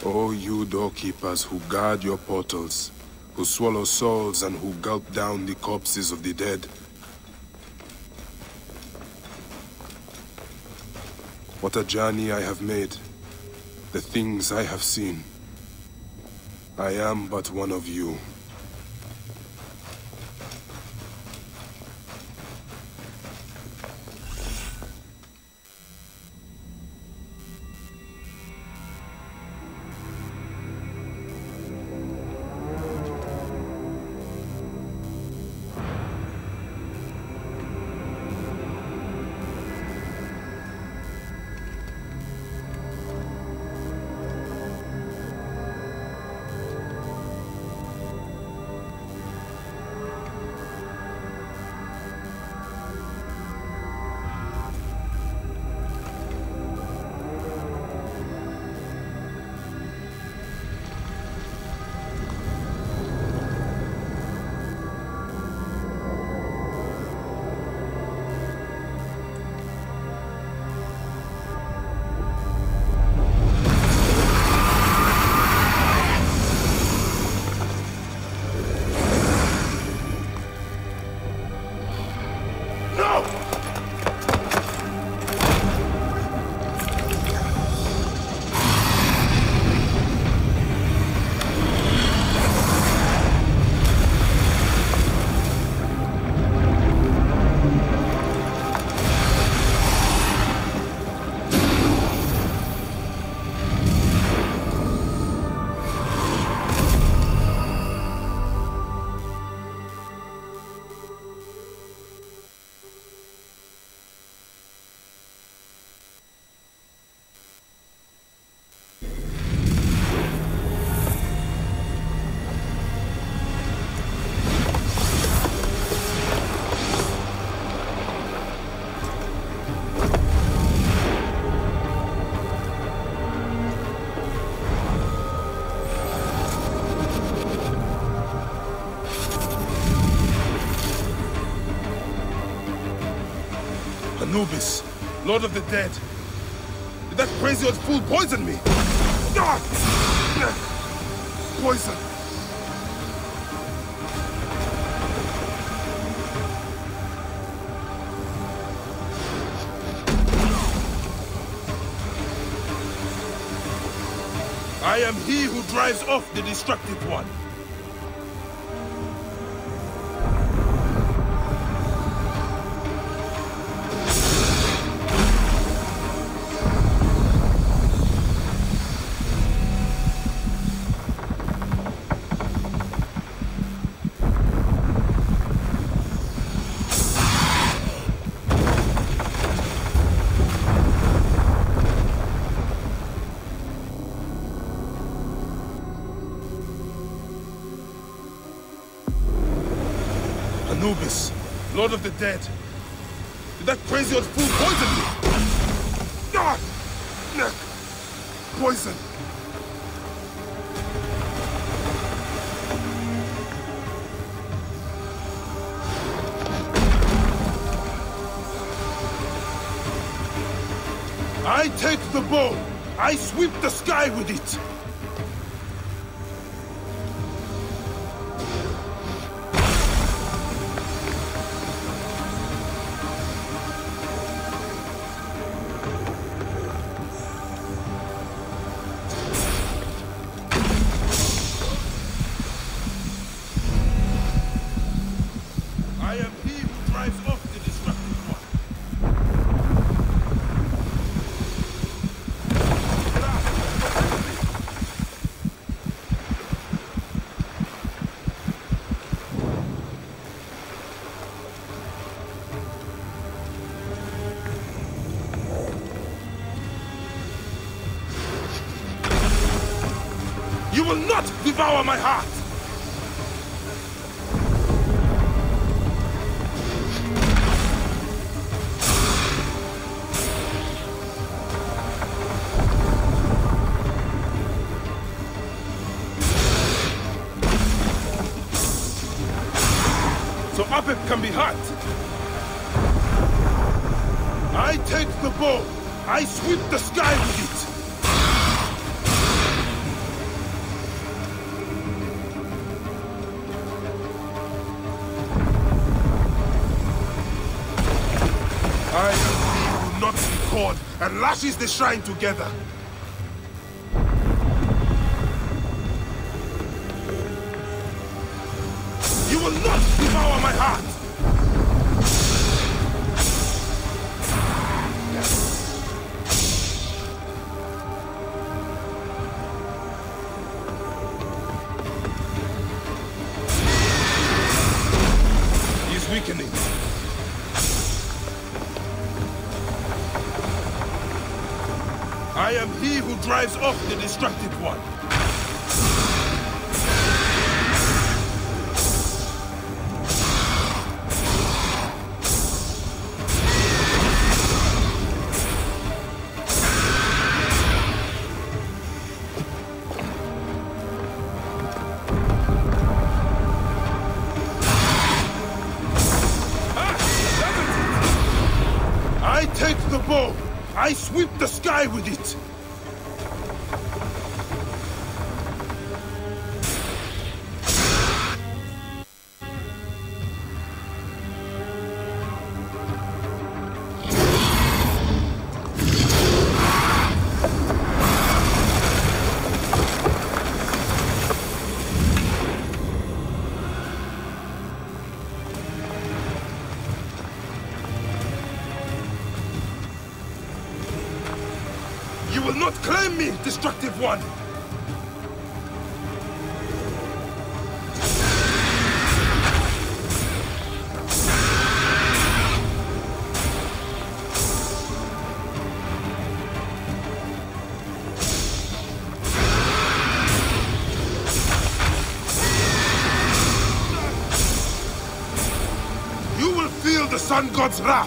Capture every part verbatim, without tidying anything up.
O you doorkeepers who guard your portals, who swallow souls and who gulp down the corpses of the dead. What a journey I have made, the things I have seen. I am but one of you. Anubis, Lord of the Dead. Did that crazy old fool poison me? Ah! Poison. I am he who drives off the destructive one. Anubis, Lord of the Dead. Did that crazy old fool poison me? Ah! Poison. I take the bow. I sweep the sky with it. You will not devour my heart! So Apep can be hurt. I take the bow. I sweep the sky with it. sword and lashes the shrine together. You will not devour my heart! Weakening. I am he who drives off the destructive one. I take the bow! I sweep the sky with it! You will not claim me, destructive one! You will feel the Sun God's wrath!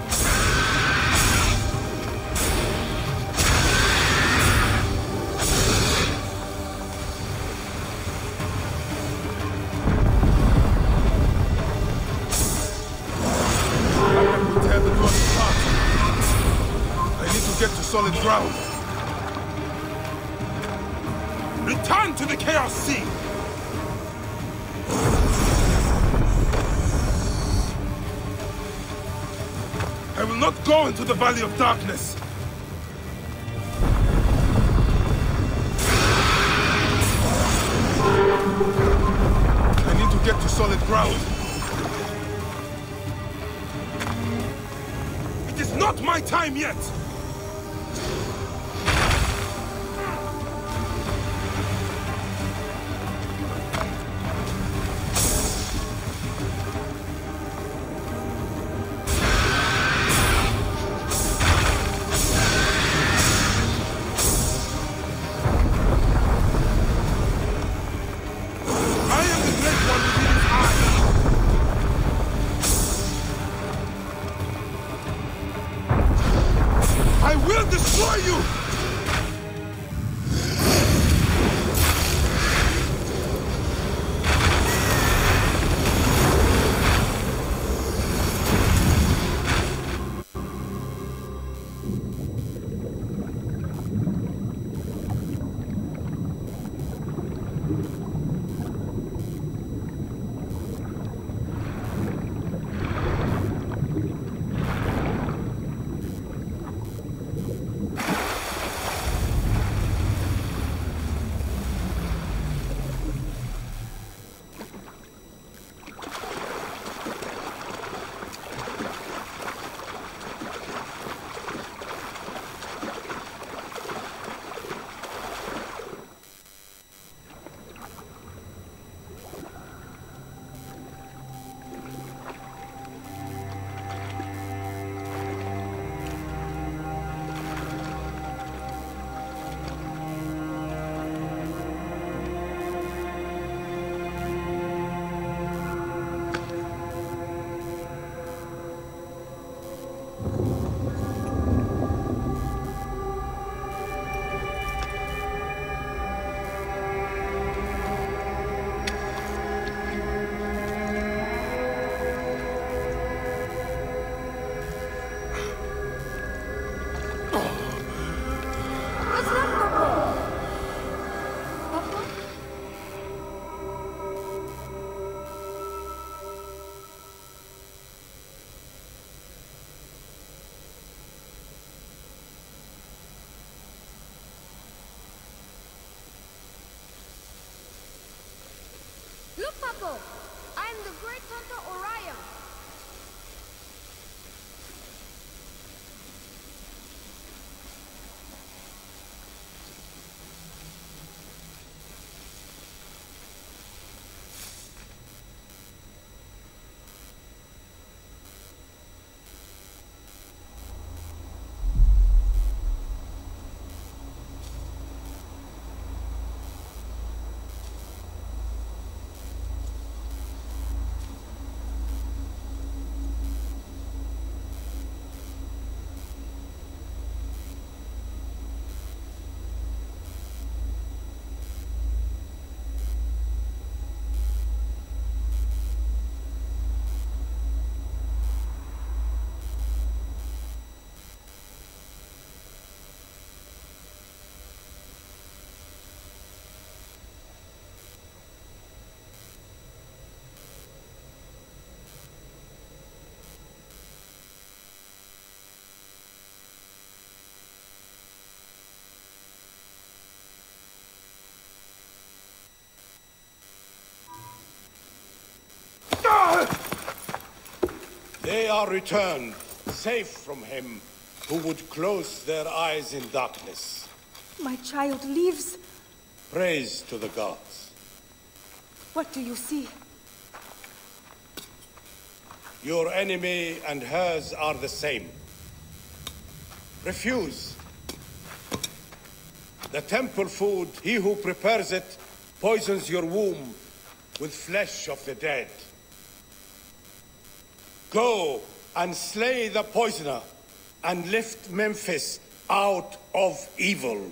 Get to solid ground. Return to the Chaos Sea! I will not go into the Valley of Darkness. I need to get to solid ground. It is not my time yet! I will destroy you! are returned, safe from him who would close their eyes in darkness. My child lives. Praise to the gods. What do you see? Your enemy and hers are the same. Refuse. The temple food, he who prepares it, poisons your womb with flesh of the dead. Go and slay the poisoner, and lift Memphis out of evil.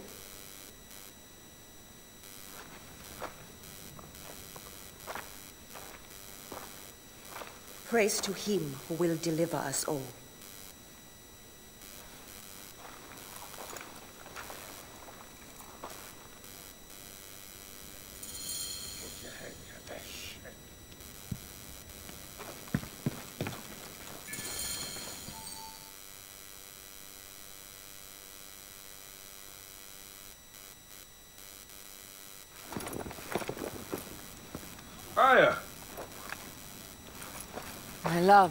Praise to him who will deliver us all. Aya! My love.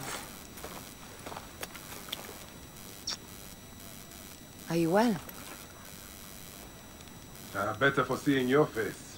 Are you well? Uh, better for seeing your face.